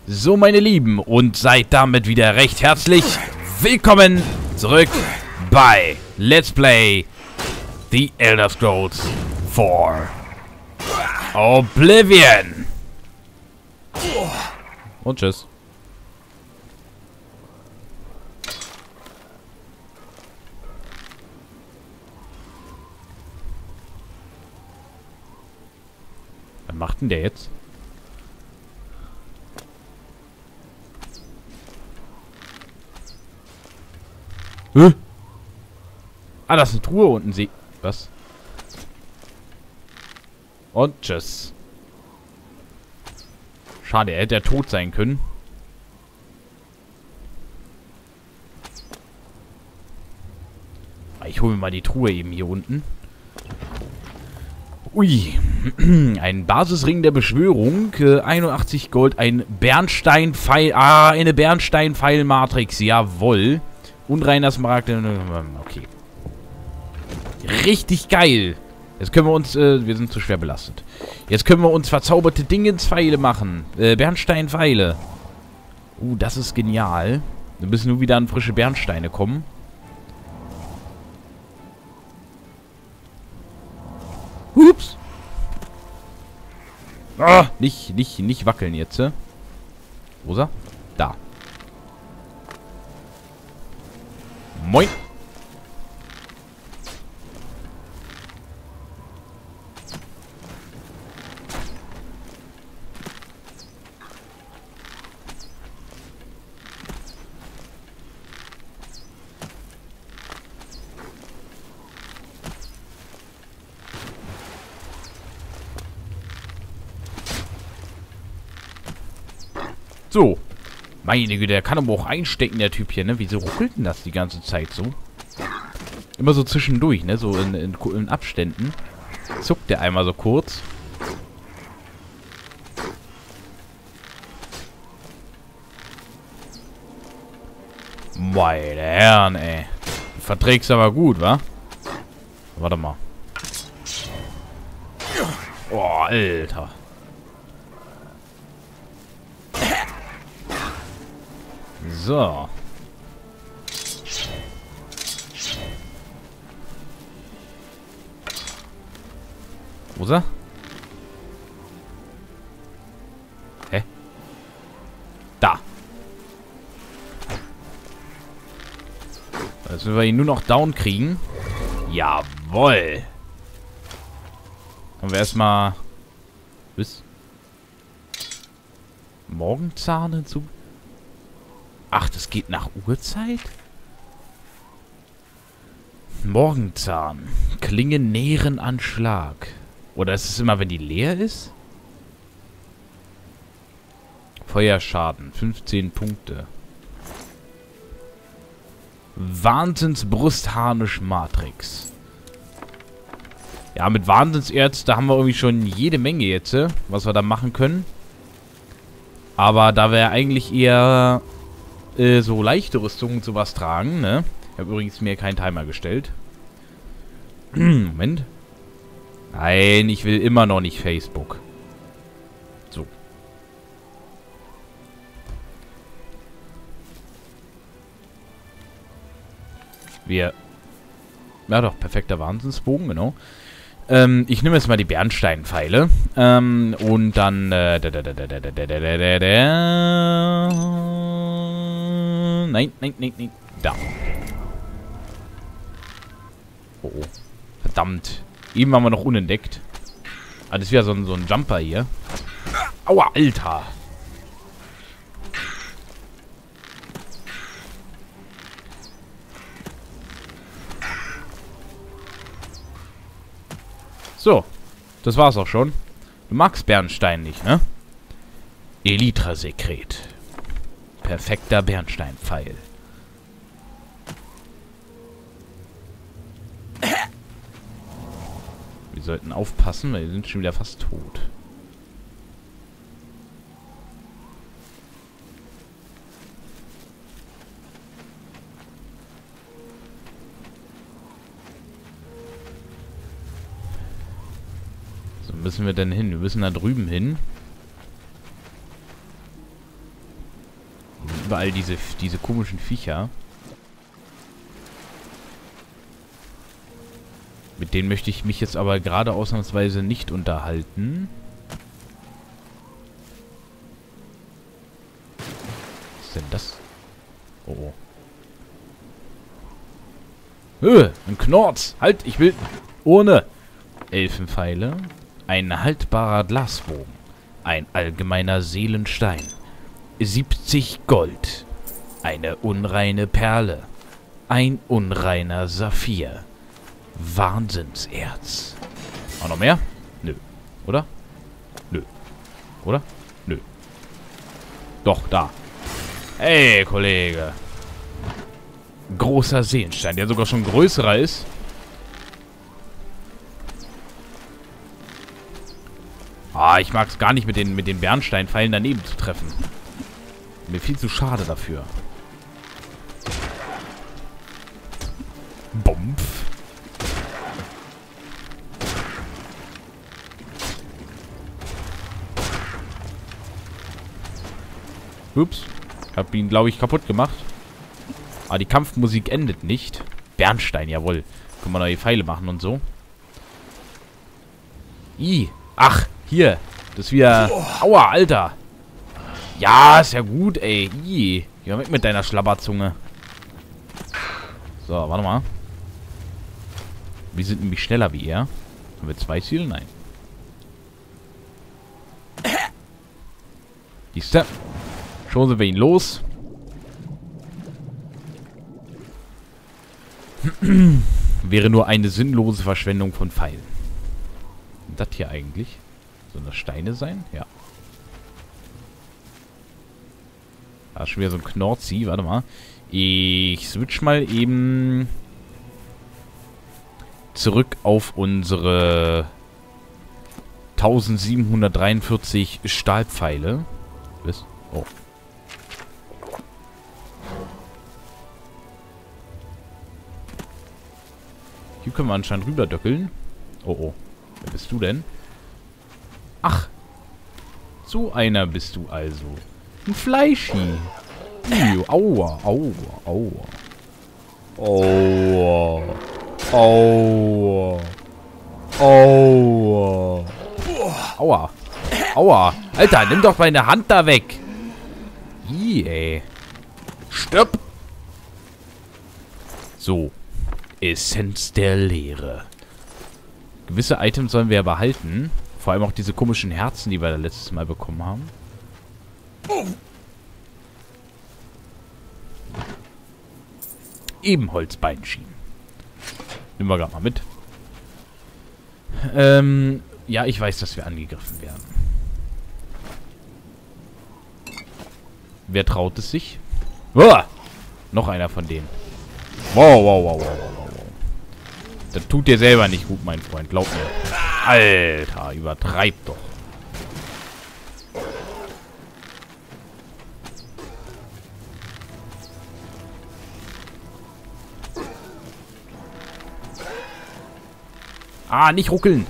So, meine Lieben, und seid damit wieder recht herzlich willkommen zurück bei Let's Play The Elder Scrolls 4 Oblivion. Und tschüss. Was macht denn der jetzt? Ah, das ist eine Truhe unten. Was? Und tschüss. Schade, er hätte ja tot sein können. Ich hole mir mal die Truhe eben hier unten. Ui. Ein Basisring der Beschwörung. 81 Gold. Ein Bernsteinpfeil. Ah, eine Bernsteinpfeil-Matrix. Jawohl. Unreiner Smaragd. Okay. Richtig geil. Jetzt können wir uns... wir sind zu schwer belastet. Jetzt können wir uns verzauberte Dingenspfeile machen. Bernsteinpfeile. Das ist genial. Wir müssen nur wieder an frische Bernsteine kommen. Hups. Ah, nicht wackeln jetzt. Wo ist er? Da. Moin. So. Meine Güte, der kann aber auch einstecken, der Typ hier, ne? Wieso ruckelt denn das die ganze Zeit so? Immer so zwischendurch, ne? So in Abständen. Zuckt der einmal so kurz. Meine Herren, ey. Du verträgst aber gut, wa? Warte mal. Oh, Alter. So. Wo ist er? Hä? Da. Jetzt müssen wir ihn nur noch down kriegen. Jawoll. Haben wir erstmal bis Morgenzahn hinzu. Ach, das geht nach Uhrzeit? Morgenzahn. Klingen näheren Anschlag. Oder ist es immer, wenn die leer ist? Feuerschaden. 15 Punkte. Wahnsinnsbrustharnisch-Matrix. Ja, mit Wahnsinnserz, da haben wir irgendwie schon jede Menge jetzt, was wir da machen können. Aber da wir eigentlich eher... so leichte Rüstungen und sowas tragen, ne? Ich habe übrigens mir keinen Timer gestellt. Moment. Nein, ich will immer noch nicht Facebook. So. Ja doch, perfekter Wahnsinnsbogen, genau. Ich nehme jetzt mal die Bernsteinpfeile. Und dann... Nein. Da. Oh. Verdammt. Eben waren wir noch unentdeckt. Ah, das ist wieder so ein Jumper hier. Aua, Alter. So. Das war's auch schon. Du magst Bernstein nicht, ne? Elytra-Sekret. Perfekter Bernsteinpfeil. Wir sollten aufpassen, weil wir sind schon wieder fast tot. So, müssen wir denn hin? Wir müssen da drüben hin. überall diese komischen Viecher. Mit denen möchte ich mich jetzt aber gerade ausnahmsweise nicht unterhalten. Was ist denn das? Oh, oh. Ein Knorz! Halt, ich will... Ohne! Elfenpfeile. Ein haltbarer Glasbogen. Ein allgemeiner Seelenstein. 70 Gold. Eine unreine Perle. Ein unreiner Saphir. Wahnsinnserz. Auch noch mehr? Nö. Oder? Nö. Oder? Nö. Doch, da. Hey, Kollege. Großer Seelenstein, der sogar schon größerer ist. Ah, ich mag es gar nicht mit den Bernsteinpfeilen daneben zu treffen. Mir viel zu schade dafür. Bumpf. Ups. Ich hab ihn, glaube ich, kaputt gemacht. Aber die Kampfmusik endet nicht. Bernstein, jawohl. Können wir neue Pfeile machen und so. Ach, hier. Das ist wieder... Aua, Alter. Ja, ist ja gut, ey. Geh weg mit deiner Schlabberzunge. So, warte mal. Wir sind nämlich schneller wie er. Haben wir 2 Ziele? Nein. Siehste. Schon sind wir ihn los. Wäre nur eine sinnlose Verschwendung von Pfeilen. Das hier eigentlich? Sollen das Steine sein? Ja. Da ist schon wieder so ein Knorzi. Warte mal. Ich switch mal eben zurück auf unsere 1743 Stahlpfeile. Was? Oh. Hier können wir anscheinend rüberdöckeln. Oh, oh. Wer bist du denn? Ach. So einer bist du also. Ein Fleischi. Aua, aua, aua. Aua. Aua. Aua. Aua. Aua. Alter, nimm doch meine Hand da weg. Ey. Stirb. So. Essenz der Leere. Gewisse Items sollen wir ja behalten. Vor allem auch diese komischen Herzen, die wir da letztes Mal bekommen haben. Ebenholzbeinschienen. Nehmen wir gerade mal mit. Ja, ich weiß, dass wir angegriffen werden. Wer traut es sich? Uah! Noch einer von denen. Wow, wow, wow, wow, wow, wow. Das tut dir selber nicht gut, mein Freund. Glaub mir. Alter, übertreib doch. Ah, nicht ruckeln.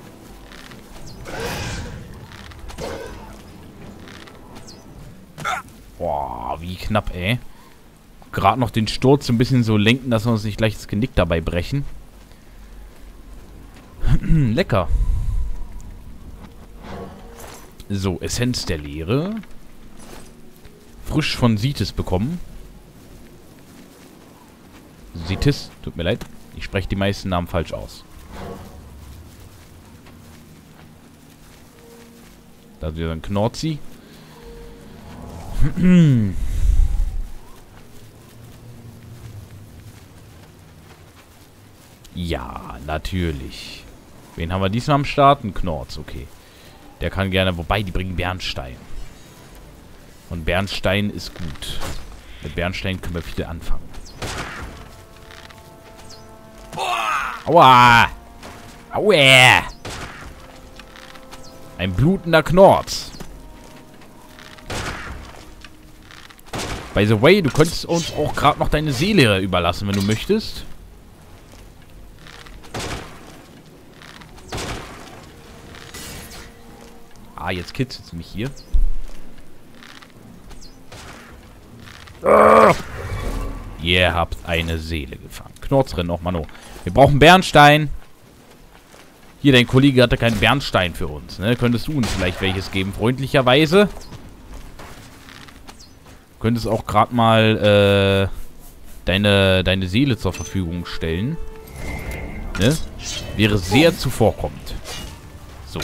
Boah, wie knapp, ey. Gerade noch den Sturz ein bisschen so lenken, dass wir uns nicht gleich das Genick dabei brechen. Lecker. So, Essenz der Leere. Frisch von Sitis bekommen. Sitis, tut mir leid. Ich spreche die meisten Namen falsch aus. Da ist wieder ein Knorzi. Ja, natürlich. Wen haben wir diesmal am Start? Ein Knorz, okay. Der kann gerne, wobei, die bringen Bernstein. Und Bernstein ist gut. Mit Bernstein können wir viel anfangen. Aua! Aua! Ein blutender Knorz. By the way, du könntest uns auch gerade noch deine Seele überlassen, wenn du möchtest. Ah, jetzt kitzelt es mich hier. Ihr habt eine Seele gefangen. Knorz noch, Mano. Wir brauchen Bernstein. Hier, dein Kollege hatte keinen Bernstein für uns, ne? Könntest du uns vielleicht welches geben, freundlicherweise? Du könntest auch gerade mal, deine Seele zur Verfügung stellen. Ne? Wäre sehr zuvorkommend. So.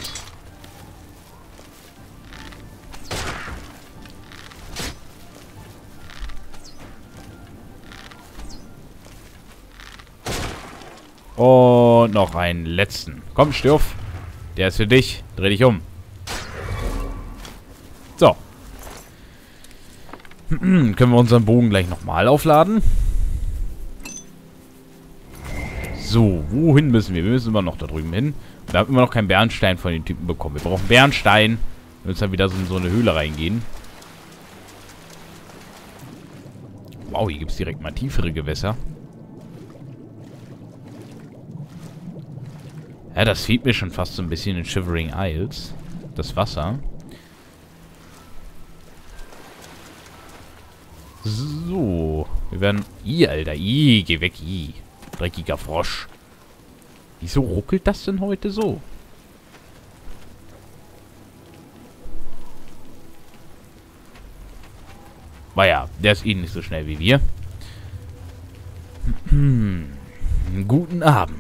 Und noch einen letzten. Komm, steh auf. Der ist für dich. Dreh dich um. So. Können wir unseren Bogen gleich nochmal aufladen? So, wohin müssen wir? Wir müssen immer noch da drüben hin. Und wir haben immer noch keinen Bernstein von den Typen bekommen. Wir brauchen Bernstein. Wir müssen dann wieder so in so eine Höhle reingehen. Wow, hier gibt es direkt mal tiefere Gewässer. Ja, das fehlt mir schon fast so ein bisschen in Shivering Isles. Das Wasser. So. Wir werden... Alter. Geh weg, dreckiger Frosch. Wieso ruckelt das denn heute so? Naja, der ist nicht so schnell wie wir. Guten Abend.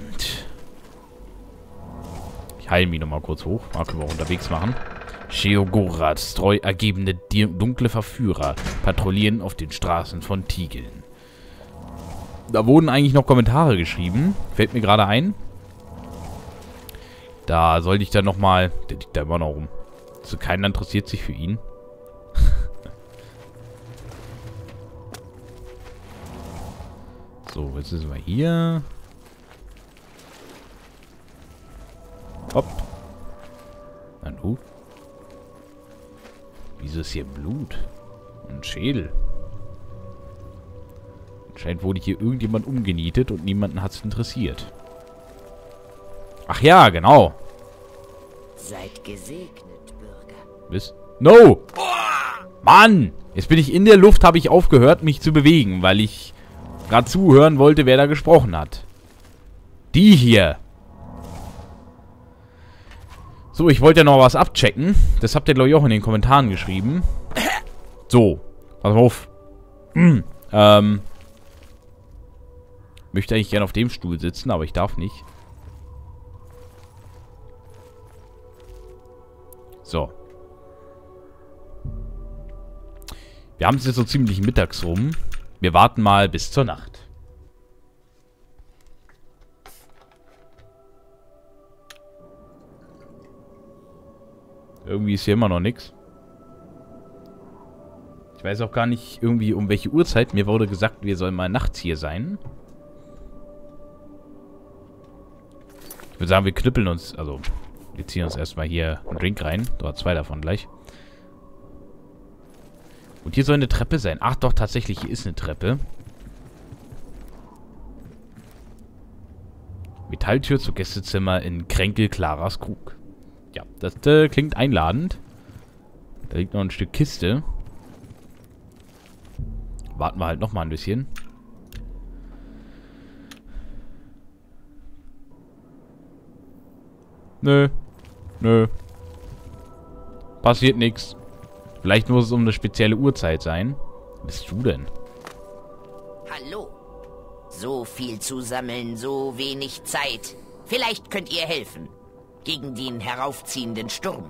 Ich heile mich nochmal kurz hoch. Mal können wir auch unterwegs machen. Sheogoraths treu ergebene dunkle Verführer patrouillieren auf den Straßen von Tigeln. Da wurden eigentlich noch Kommentare geschrieben. Fällt mir gerade ein. Da sollte ich dann nochmal... Der liegt da immer noch rum. Also keiner interessiert sich für ihn. So, jetzt sind wir hier. Hopp. Na du. Wieso ist hier Blut? Und Schädel. Anscheinend wurde hier irgendjemand umgenietet und niemanden hat es interessiert. Ach ja, genau. Seid gesegnet, Bürger. Bis. No! Mann! Jetzt bin ich in der Luft, habe ich aufgehört, mich zu bewegen, weil ich gerade zuhören wollte, wer da gesprochen hat. Die hier. So, ich wollte ja noch was abchecken. Das habt ihr, glaube ich, auch in den Kommentaren geschrieben. So. Pass mal auf. Möchte eigentlich gerne auf dem Stuhl sitzen, aber ich darf nicht. So. Wir haben es jetzt so ziemlich mittags rum. Wir warten mal bis zur Nacht. Irgendwie ist hier immer noch nichts. Ich weiß auch gar nicht irgendwie um welche Uhrzeit. Mir wurde gesagt, wir sollen mal nachts hier sein. Ich würde sagen, wir knüppeln uns, also wir ziehen uns erstmal hier einen Drink rein. Da zwei davon gleich. Und hier soll eine Treppe sein. Ach doch, tatsächlich, hier ist eine Treppe. Metalltür zu Gästezimmer in Kränkel Klaras Krug. Ja, das klingt einladend. Da liegt noch ein Stück Kiste. Warten wir halt noch mal ein bisschen. Nö. Nö. Passiert nichts. Vielleicht muss es um eine spezielle Uhrzeit sein. Was bist du denn? Hallo. So viel zu sammeln, so wenig Zeit. Vielleicht könnt ihr helfen. Gegen den heraufziehenden Sturm.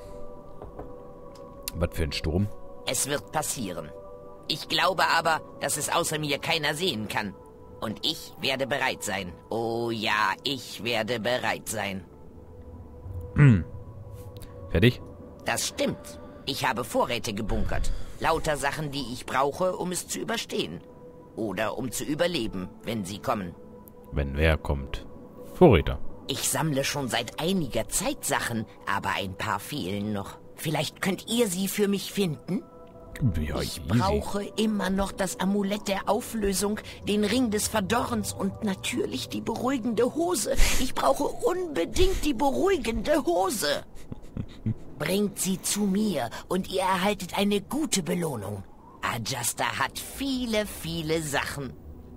Was für ein Sturm? Es wird passieren. Ich glaube aber, dass es außer mir keiner sehen kann. Und ich werde bereit sein. Oh ja, ich werde bereit sein. Fertig? Das stimmt. Ich habe Vorräte gebunkert. Lauter Sachen, die ich brauche, um es zu überstehen. Oder um zu überleben, wenn sie kommen. Wenn wer kommt. Vorräte. Ich sammle schon seit einiger Zeit Sachen, aber ein paar fehlen noch. Vielleicht könnt ihr sie für mich finden? Ja, Ich easy. brauche immer noch das Amulett der Auflösung, den Ring des Verdorrens und natürlich die beruhigende Hose. Ich brauche unbedingt die beruhigende Hose. Bringt sie zu mir und ihr erhaltet eine gute Belohnung. Ajasta hat viele, viele Sachen.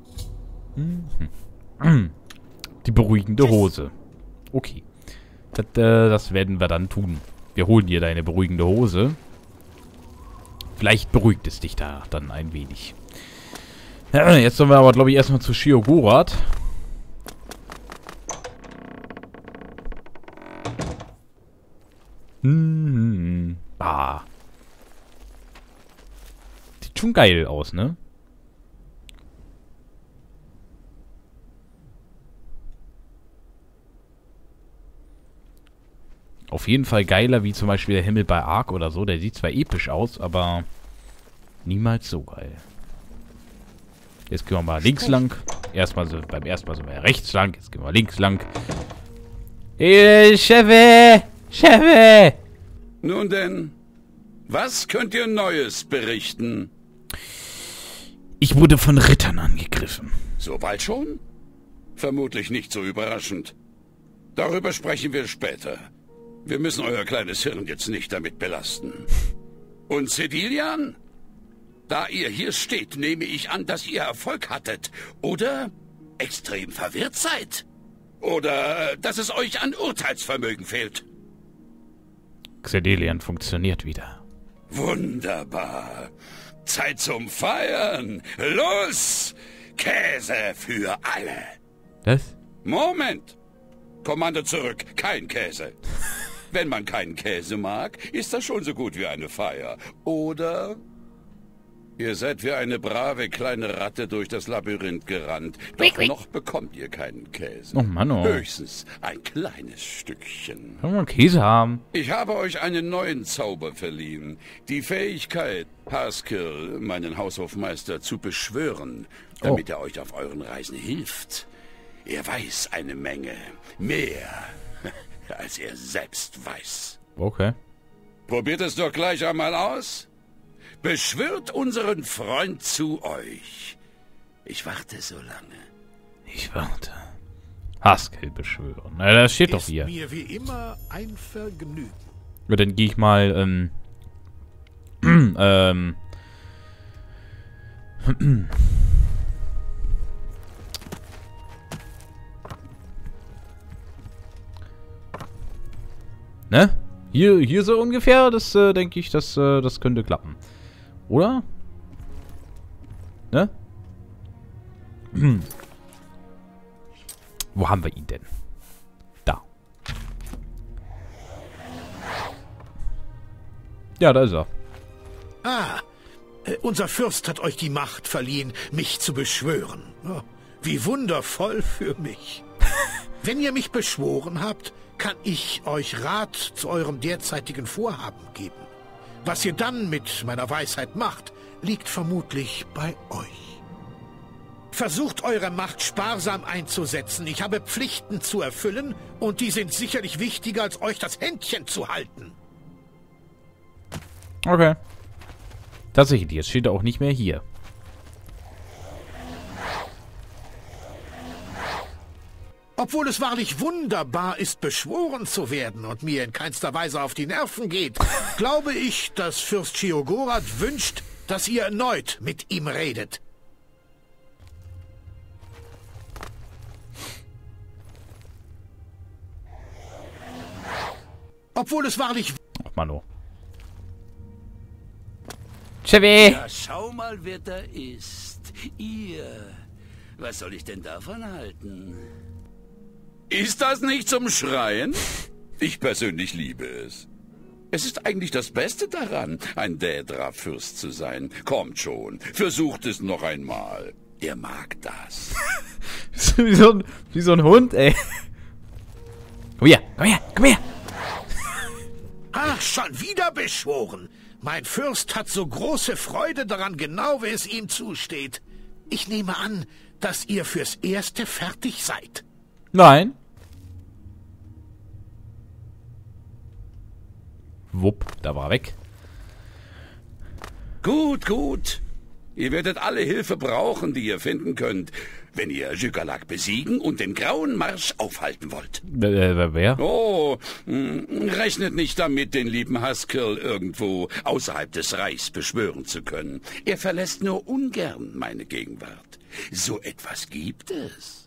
Die beruhigende Hose. Okay. Das werden wir dann tun. Wir holen dir deine beruhigende Hose. Vielleicht beruhigt es dich da dann ein wenig. Ja, jetzt sollen wir aber, glaube ich, erstmal zu Sheogorath. Ah. Sieht schon geil aus, ne? Auf jeden Fall geiler wie zum Beispiel der Himmel bei Ark oder so. Der sieht zwar episch aus, aber niemals so geil. Jetzt gehen wir mal links lang. Beim ersten Mal sind wir rechts lang. Jetzt gehen wir links lang. Chefe! Chefe! Nun denn, was könnt ihr Neues berichten? Ich wurde von Rittern angegriffen. So bald schon? Vermutlich nicht so überraschend. Darüber sprechen wir später. Wir müssen euer kleines Hirn jetzt nicht damit belasten. Und Cedilian? Da ihr hier steht, nehme ich an, dass ihr Erfolg hattet. Oder extrem verwirrt seid. Oder dass es euch an Urteilsvermögen fehlt. Cedilian funktioniert wieder. Wunderbar. Zeit zum Feiern. Los! Käse für alle. Was? Moment. Kommando zurück. Kein Käse. Wenn man keinen Käse mag, ist das schon so gut wie eine Feier. Oder? Ihr seid wie eine brave kleine Ratte durch das Labyrinth gerannt. Doch noch bekommt ihr keinen Käse. Oh Mann, oh. Höchstens ein kleines Stückchen. Können wir Käse haben? Ich habe euch einen neuen Zauber verliehen. Die Fähigkeit, Haskell, meinen Haushofmeister, zu beschwören, damit er euch auf euren Reisen hilft. Er weiß eine Menge. Mehr, als er selbst weiß. Okay. Probiert es doch gleich einmal aus. Beschwört unseren Freund zu euch. Ich warte so lange. Ich warte. Haskell beschwören. Na, das steht doch hier. Mir wie immer ein Vergnügen. Ja, dann gehe ich mal, ne? Hier so ungefähr, das denke ich, das könnte klappen. Oder? Ne? Wo haben wir ihn denn? Da. Ja, da ist er. Unser Fürst hat euch die Macht verliehen, mich zu beschwören. Oh, wie wundervoll für mich. Wenn ihr mich beschworen habt, kann ich euch Rat zu eurem derzeitigen Vorhaben geben. Was ihr dann mit meiner Weisheit macht, liegt vermutlich bei euch. Versucht eure Macht sparsam einzusetzen. Ich habe Pflichten zu erfüllen und die sind sicherlich wichtiger, als euch das Händchen zu halten. Okay. Tatsächlich, jetzt steht er auch nicht mehr hier. Obwohl es wahrlich wunderbar ist, beschworen zu werden und mir in keinster Weise auf die Nerven geht, glaube ich, dass Fürst Sheogorath wünscht, dass ihr erneut mit ihm redet. Obwohl es wahrlich... Ach, Mano. Chevy! Ja, schau mal, wer da ist. Ihr. Was soll ich denn davon halten? Ist das nicht zum Schreien? Ich persönlich liebe es. Es ist eigentlich das Beste daran, ein Daedra-Fürst zu sein. Kommt schon, versucht es noch einmal. Er mag das. wie so ein Hund, ey. Komm her, komm her, komm her. Ach, schon wieder beschworen. Mein Fürst hat so große Freude daran, genau wie es ihm zusteht. Ich nehme an, dass ihr fürs Erste fertig seid. Nein. Wupp, da war er weg. Gut, gut. Ihr werdet alle Hilfe brauchen, die ihr finden könnt, wenn ihr Jügalak besiegen und den Grauen Marsch aufhalten wollt. Wer? Oh, rechnet nicht damit, den lieben Haskell irgendwo außerhalb des Reichs beschwören zu können. Er verlässt nur ungern meine Gegenwart. So etwas gibt es.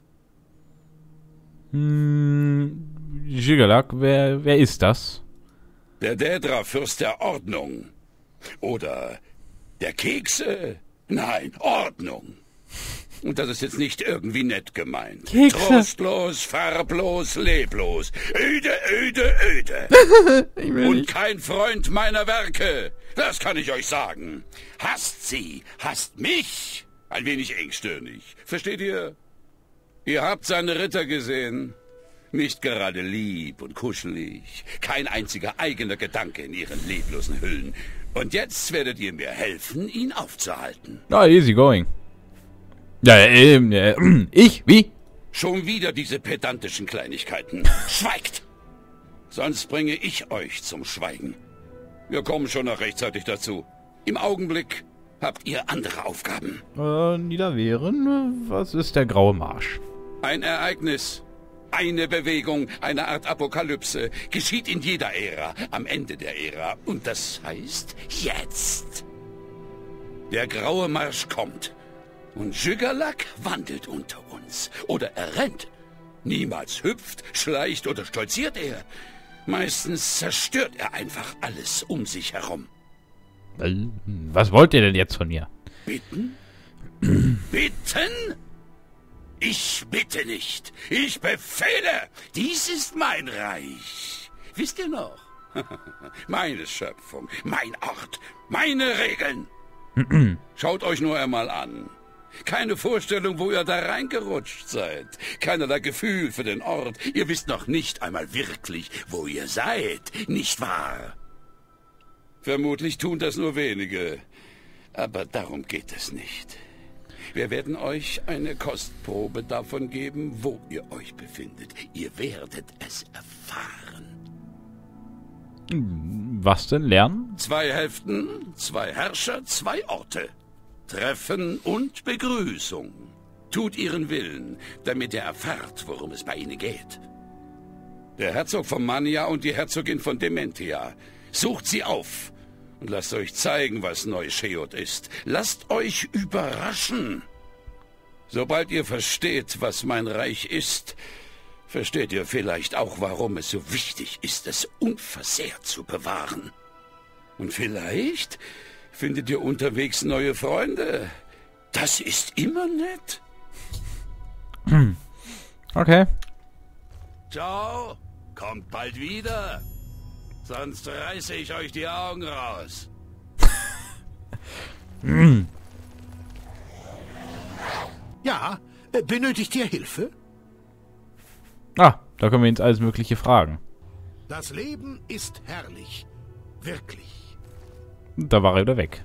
Jügalak, wer ist das? Der Daedra, Fürst der Ordnung. Oder der Kekse. Nein, Ordnung. Und das ist jetzt nicht irgendwie nett gemeint. Kekse. Trostlos, farblos, leblos. Öde, öde, öde. Und kein Freund meiner Werke. Das kann ich euch sagen. Hasst sie, hasst mich. Ein wenig engstirnig. Versteht ihr? Ihr habt seine Ritter gesehen. Nicht gerade lieb und kuschelig. Kein einziger eigener Gedanke in ihren leblosen Hüllen. Und jetzt werdet ihr mir helfen, ihn aufzuhalten. Ah, easy going. Ja, ich? Wie? Schon wieder diese pedantischen Kleinigkeiten. Schweigt! Sonst bringe ich euch zum Schweigen. Wir kommen schon noch rechtzeitig dazu. Im Augenblick habt ihr andere Aufgaben. Niederwehren? Was ist der Graue Marsch? Ein Ereignis. Eine Bewegung, eine Art Apokalypse, geschieht in jeder Ära, am Ende der Ära. Und das heißt jetzt. Der Graue Marsch kommt. Und Jügalak wandelt unter uns. Oder er rennt. Niemals hüpft, schleicht oder stolziert er. Meistens zerstört er einfach alles um sich herum. Was wollt ihr denn jetzt von mir? Bitten? Bitten? Ich bitte nicht. Ich befehle. Dies ist mein Reich. Wisst ihr noch? Meine Schöpfung, mein Ort, meine Regeln. Schaut euch nur einmal an. Keine Vorstellung, wo ihr da reingerutscht seid. Keinerlei Gefühl für den Ort. Ihr wisst noch nicht einmal wirklich, wo ihr seid. Nicht wahr? Vermutlich tun das nur wenige. Aber darum geht es nicht. Wir werden euch eine Kostprobe davon geben, wo ihr euch befindet. Ihr werdet es erfahren. Was denn lernen? 2 Hälften, 2 Herrscher, 2 Orte. Treffen und Begrüßung. Tut ihren Willen, damit ihr erfahrt, worum es bei ihnen geht. Der Herzog von Mania und die Herzogin von Dementia. Sucht sie auf. Und lasst euch zeigen, was Neu-Sheot ist. Lasst euch überraschen. Sobald ihr versteht, was mein Reich ist, versteht ihr vielleicht auch, warum es so wichtig ist, es unversehrt zu bewahren. Und vielleicht findet ihr unterwegs neue Freunde. Das ist immer nett. Okay. Ciao, kommt bald wieder. Sonst reiße ich euch die Augen raus. Ja, benötigt ihr Hilfe? Ah, da können wir jetzt alles Mögliche fragen. Das Leben ist herrlich. Wirklich. Da war er wieder weg.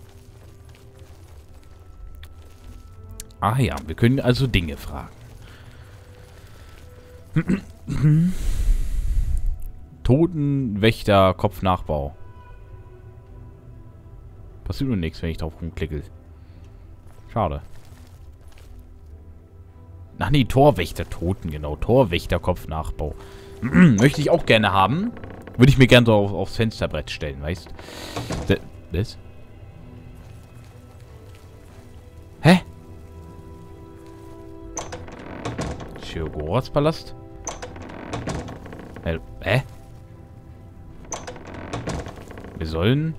Ah ja, wir können also Dinge fragen. Totenwächter, Kopfnachbau. Passiert nur nichts, wenn ich drauf rumklicke. Schade. Ach nee, Torwächter, Toten, genau. Torwächter, Kopfnachbau. Möchte ich auch gerne haben. Würde ich mir gerne so aufs Fensterbrett stellen, weißt du? Was? Hä? Sheogoraths Palast? Hä? Wir sollen...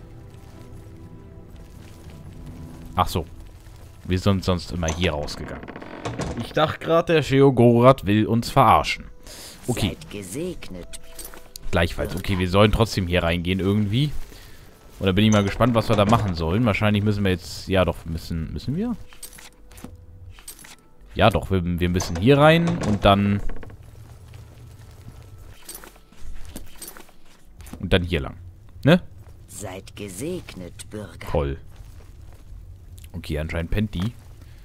Ach so. Wir sind sonst immer hier rausgegangen. Ich dachte gerade, der Sheogorath will uns verarschen. Okay. Seid gesegnet. Gleichfalls. Okay, wir sollen trotzdem hier reingehen irgendwie. Und da bin ich mal gespannt, was wir da machen sollen. Wahrscheinlich müssen wir jetzt... Ja doch, müssen wir? Ja doch, wir müssen hier rein und dann... Und dann hier lang. Ne? Seid gesegnet, Bürger. Toll. Okay, anscheinend pennt die.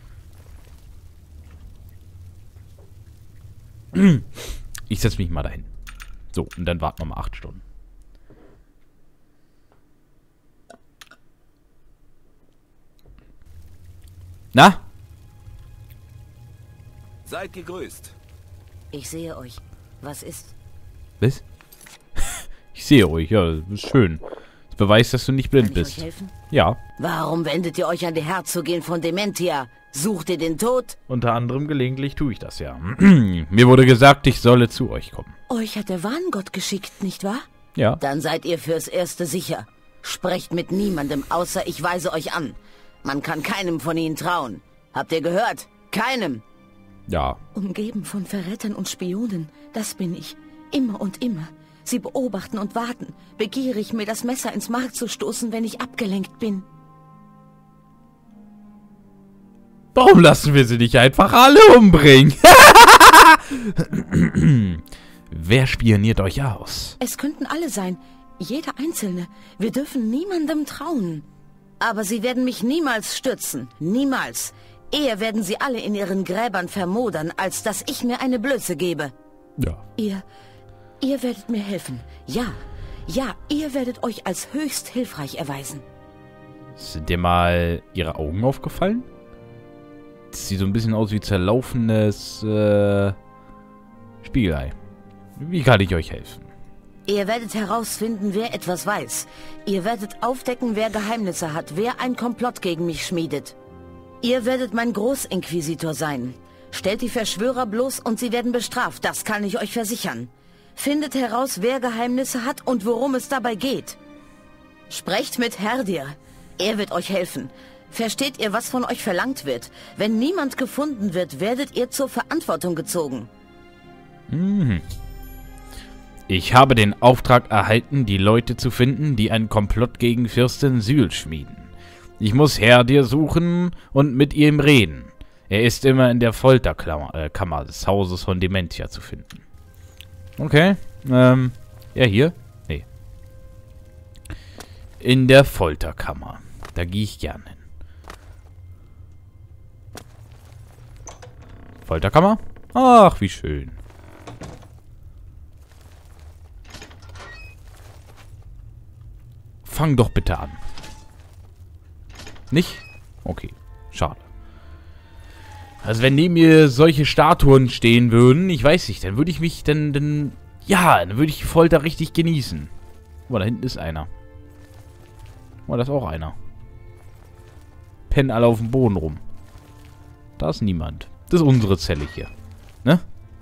Ich setze mich mal dahin. So, und dann warten wir mal 8 Stunden. Na? Seid gegrüßt. Ich sehe euch. Was ist? Was? Ich sehe euch, ja, das ist schön. Das beweist, dass du nicht blind Kann ich euch bist. helfen? Ja. Warum wendet ihr euch an die Herzogin von Dementia? Sucht ihr den Tod? Unter anderem gelegentlich tue ich das ja. Mir wurde gesagt, ich solle zu euch kommen. Euch hat der Wahngott geschickt, nicht wahr? Ja. Dann seid ihr fürs Erste sicher. Sprecht mit niemandem, außer ich weise euch an. Man kann keinem von ihnen trauen. Habt ihr gehört? Keinem. Ja. Umgeben von Verrätern und Spionen, das bin ich. Immer und immer. Sie beobachten und warten, begierig, mir das Messer ins Mark zu stoßen, wenn ich abgelenkt bin. Warum lassen wir sie nicht einfach alle umbringen? Wer spioniert euch aus? Es könnten alle sein. Jeder Einzelne. Wir dürfen niemandem trauen. Aber sie werden mich niemals stürzen. Niemals. Eher werden sie alle in ihren Gräbern vermodern, als dass ich mir eine Blöße gebe. Ja. Ihr werdet mir helfen. Ja, ihr werdet euch als höchst hilfreich erweisen. Sind dir mal ihre Augen aufgefallen? Das sieht so ein bisschen aus wie zerlaufenes Spiegelei. Wie kann ich euch helfen? Ihr werdet herausfinden, wer etwas weiß. Ihr werdet aufdecken, wer Geheimnisse hat, wer ein Komplott gegen mich schmiedet. Ihr werdet mein Großinquisitor sein. Stellt die Verschwörer bloß und sie werden bestraft, das kann ich euch versichern. Findet heraus, wer Geheimnisse hat und worum es dabei geht. Sprecht mit Herdir. Er wird euch helfen. Versteht ihr, was von euch verlangt wird? Wenn niemand gefunden wird, werdet ihr zur Verantwortung gezogen. Ich habe den Auftrag erhalten, die Leute zu finden, die einen Komplott gegen Fürstin Syl schmieden. Ich muss Herdir suchen und mit ihm reden. Er ist immer in der Folterkammer des Hauses von Dementia zu finden. Okay. Ja, hier? Nee. In der Folterkammer. Da gehe ich gern hin. Folterkammer? Ach, wie schön. Fang doch bitte an. Nicht? Okay. Schade. Also wenn neben mir solche Statuen stehen würden, ich weiß nicht, dann würde ich mich, dann würde ich die Folter richtig genießen. Guck mal, da hinten ist einer. Guck mal, da ist auch einer. Pennen alle auf dem Boden rum. Da ist niemand. Das ist unsere Zelle hier. Ne?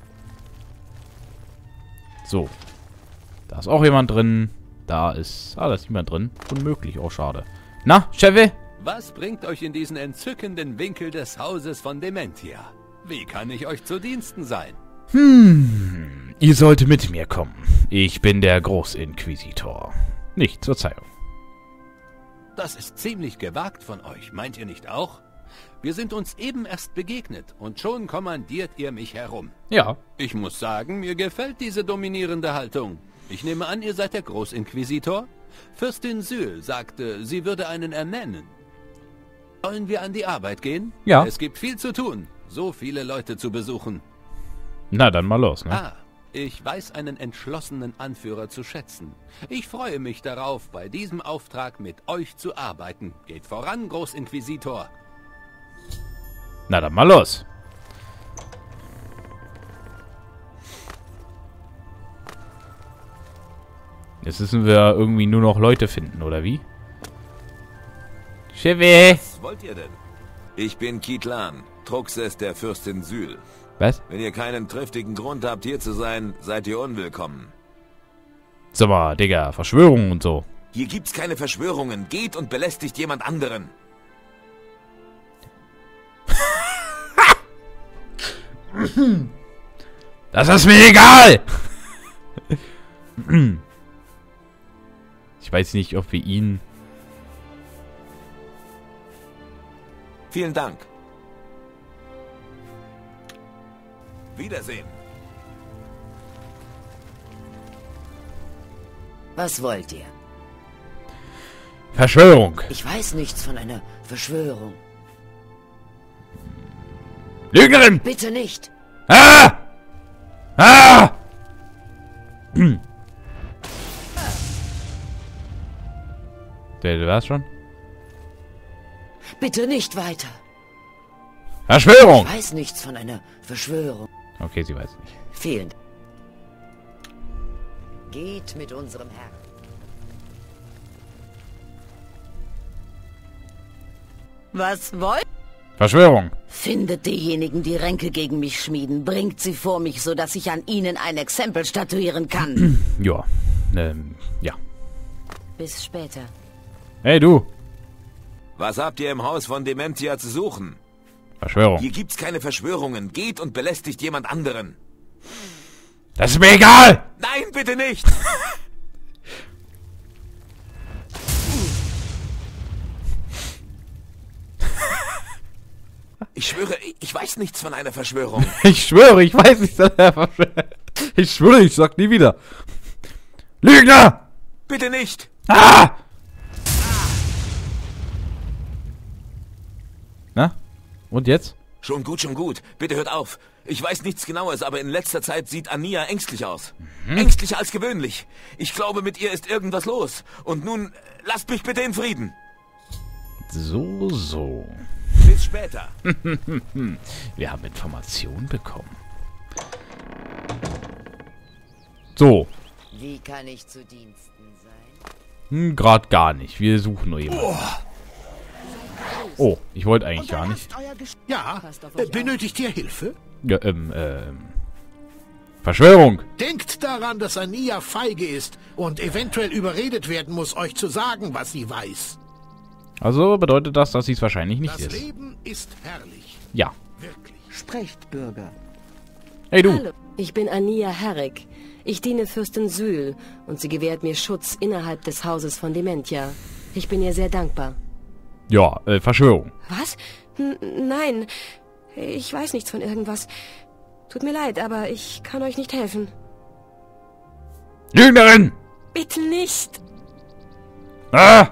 So. Da ist auch jemand drin. Da ist niemand drin. Unmöglich. Oh, schade. Na, Chevy? Was bringt euch in diesen entzückenden Winkel des Hauses von Dementia? Wie kann ich euch zu Diensten sein? Ihr sollt mit mir kommen. Ich bin der Großinquisitor. Nicht zur Verzeihung. Das ist ziemlich gewagt von euch, meint ihr nicht auch? Wir sind uns eben erst begegnet und schon kommandiert ihr mich herum. Ja. Ich muss sagen, mir gefällt diese dominierende Haltung. Ich nehme an, ihr seid der Großinquisitor? Fürstin Syl sagte, sie würde einen ernennen. Wollen wir an die Arbeit gehen? Ja. Es gibt viel zu tun, so viele Leute zu besuchen. Na, dann mal los, ne? Ah, ich weiß einen entschlossenen Anführer zu schätzen. Ich freue mich darauf, bei diesem Auftrag mit euch zu arbeiten. Geht voran, Großinquisitor. Na, dann mal los. Jetzt müssen wir irgendwie nur noch Leute finden, oder wie? Chevy! Was wollt ihr denn? Ich bin Kitlan, Truxes der Fürstin Syl. Was? Wenn ihr keinen triftigen Grund habt, hier zu sein, seid ihr unwillkommen. Sag mal, Digga, Verschwörungen und so. Hier gibt's keine Verschwörungen. Geht und belästigt jemand anderen. Das ist mir egal! Ich weiß nicht, ob wir ihn... Vielen Dank. Wiedersehen. Was wollt ihr? Verschwörung. Ich weiß nichts von einer Verschwörung. Lügnerin! Bitte nicht. Ah! Ah! Du warst schon? Bitte nicht weiter. Verschwörung! Ich weiß nichts von einer Verschwörung. Okay, sie weiß nicht. Vielen Dank. Geht mit unserem Herrn. Was wollt? Verschwörung! Findet diejenigen, die Ränke gegen mich schmieden. Bringt sie vor mich, sodass ich an ihnen ein Exempel statuieren kann. Ja. Ja. Bis später. Hey, du! Was habt ihr im Haus von Dementia zu suchen? Verschwörung. Hier gibt's keine Verschwörungen. Geht und belästigt jemand anderen. Das ist mir egal! Nein, bitte nicht! Ich schwöre, ich weiß nichts von einer Verschwörung. Ich schwöre, ich weiß nicht, dass er verschwört. Ich schwöre, ich sag nie wieder. Lügner! Bitte nicht! Ah! Na? Und jetzt? Schon gut, schon gut. Bitte hört auf. Ich weiß nichts Genaues, aber in letzter Zeit sieht Ania ängstlich aus. Ängstlicher als gewöhnlich. Ich glaube, mit ihr ist irgendwas los. Und nun, lasst mich bitte in Frieden. So. Bis später. Wir haben Informationen bekommen. So. Wie kann ich zu Diensten sein? Gerade gar nicht. Wir suchen nur jemanden. Oh, ich wollte eigentlich gar nicht. Ja, benötigt ihr Hilfe? Ja, Verschwörung. Denkt daran, dass Ania feige ist und eventuell überredet werden muss, euch zu sagen, was sie weiß. Also bedeutet das, dass sie es wahrscheinlich nicht Das ist. Leben ist herrlich. Ja. Wirklich. Sprecht, Bürger. Hey, du. Hallo, ich bin Ania Herrick. Ich diene Fürstin Syl und sie gewährt mir Schutz innerhalb des Hauses von Dementia. Ich bin ihr sehr dankbar. Ja, Verschwörung. Was? Nein, ich weiß nichts von irgendwas. Tut mir leid, aber ich kann euch nicht helfen. Lügnerin! Bitte nicht! Ah!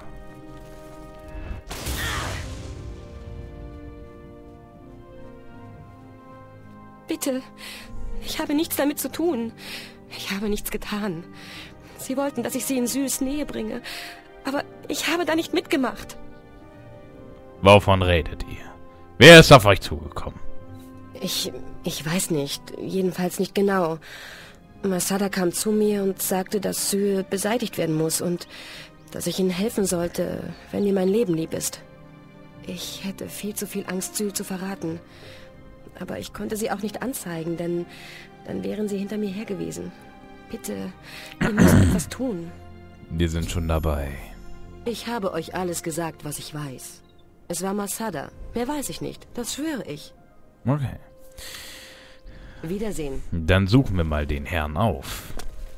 Bitte. Ich habe nichts damit zu tun. Ich habe nichts getan. Sie wollten, dass ich sie in Syls Nähe bringe. Aber ich habe da nicht mitgemacht. Wovon redet ihr? Wer ist auf euch zugekommen? Ich weiß nicht. Jedenfalls nicht genau. Masada kam zu mir und sagte, dass Syl beseitigt werden muss und dass ich ihnen helfen sollte, wenn ihr mein Leben lieb ist. Ich hätte viel zu viel Angst, Syl zu verraten. Aber ich konnte sie auch nicht anzeigen, denn dann wären sie hinter mir her gewesen. Bitte, ihr müsst etwas tun. Wir sind schon dabei. Ich habe euch alles gesagt, was ich weiß. Es war Masada. Mehr weiß ich nicht. Das schwöre ich. Okay. Wiedersehen. Dann suchen wir mal den Herrn auf.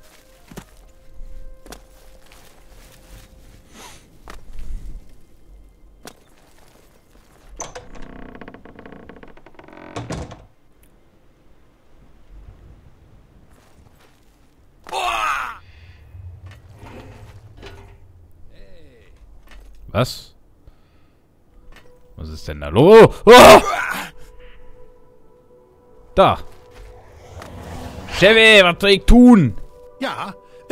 Was? Was ist denn da los? Oh! Da. Chevy, was soll ich tun? Ja,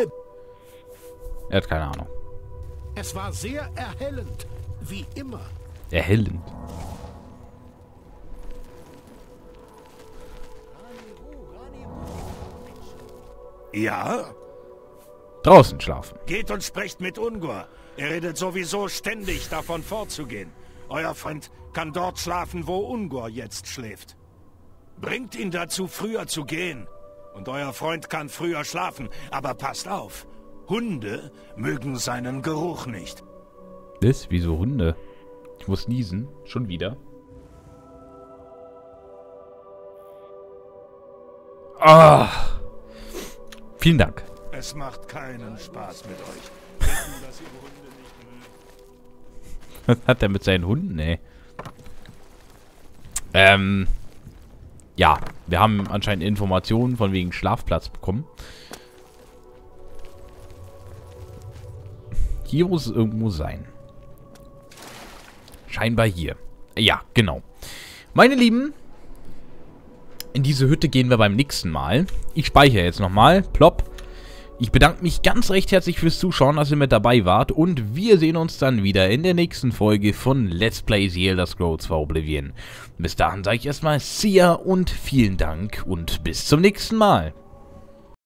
Er hat keine Ahnung. es war sehr erhellend, wie immer. Erhellend. Ja? Draußen schlafen. Geht und sprecht mit Ungur. Er redet sowieso ständig davon vorzugehen. Euer Freund kann dort schlafen, wo Ungur jetzt schläft. Bringt ihn dazu, früher zu gehen. Und euer Freund kann früher schlafen. Aber passt auf. Hunde mögen seinen Geruch nicht. Was? Wieso Hunde? Ich muss niesen. Schon wieder. Ah. Vielen Dank. Es macht keinen Spaß mit euch. Wissen, dass ihr Hunde nicht mögt. Was hat er mit seinen Hunden, ey? Ja, wir haben anscheinend Informationen von wegen Schlafplatz bekommen. Hier muss es irgendwo sein. Scheinbar hier. Ja, genau. Meine Lieben, in diese Hütte gehen wir beim nächsten Mal. Ich speichere jetzt nochmal. Plopp. Ich bedanke mich ganz recht herzlich fürs Zuschauen, dass ihr mit dabei wart. Und wir sehen uns dann wieder in der nächsten Folge von Let's Play The Elder Scrolls 2 Oblivion. Bis dahin sage ich erstmal See ya und vielen Dank und bis zum nächsten Mal.